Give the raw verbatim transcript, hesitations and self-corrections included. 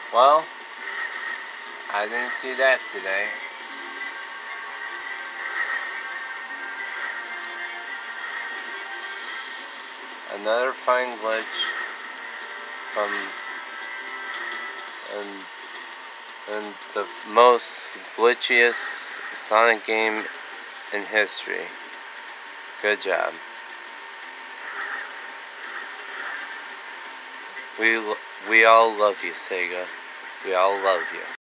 Well, I didn't see that today. Another fine glitch from and, and the most glitchiest Sonic game in history. Good job. We we all love you, Sega. We all love you.